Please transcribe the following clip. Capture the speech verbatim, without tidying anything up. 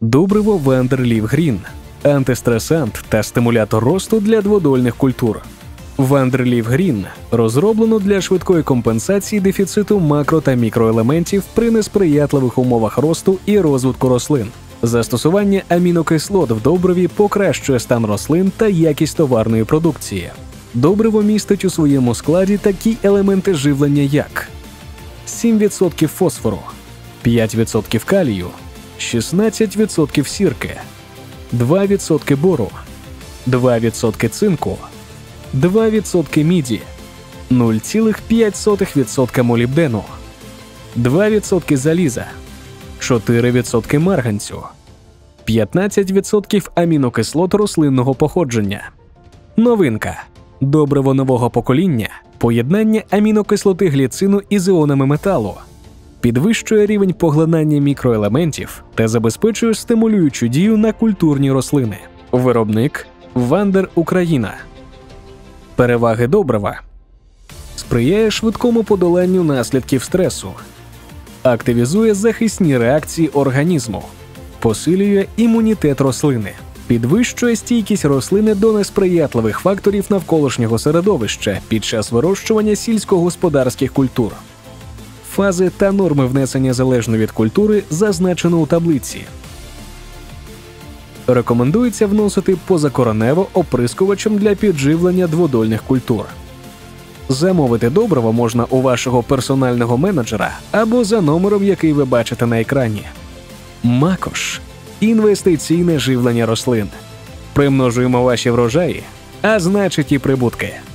Добриво Вандерлів Грін – антистресант та стимулятор росту для дводольних культур. Вандерлів Грін розроблено для швидкої компенсації дефіциту макро- та мікроелементів при несприятливих умовах росту і розвитку рослин. Застосування амінокислот в добриві покращує стан рослин та якість товарної продукції. Добриво містить у своєму складі такі елементи живлення, як сім відсотків фосфору, п'ять відсотків калію, шістнадцять відсотків сірки, два відсотки бору, два відсотки цинку, два відсотки міді, нуль цілих п'ять сотих відсотка молібдену, два відсотки заліза, чотири відсотки марганцю, п'ятнадцять відсотків амінокислот рослинного походження. Новинка. Добриво нового покоління – поєднання амінокислоти гліцину із іонами металу. Підвищує рівень поглинання мікроелементів та забезпечує стимулюючу дію на культурні рослини. Виробник – Вандер Україна. Переваги добрива. Сприяє швидкому подоланню наслідків стресу. Активізує захисні реакції організму. Посилює імунітет рослини. Підвищує стійкість рослини до несприятливих факторів навколишнього середовища під час вирощування сільськогосподарських культур. Фази та норми внесення залежно від культури зазначено у таблиці. Рекомендується вносити позакоренево оприскувачем для підживлення дводольних культур. Замовити добриво можна у вашого персонального менеджера або за номером, який ви бачите на екрані. Макош – інвестиційне живлення рослин. Примножуємо ваші врожаї, а значить і прибутки.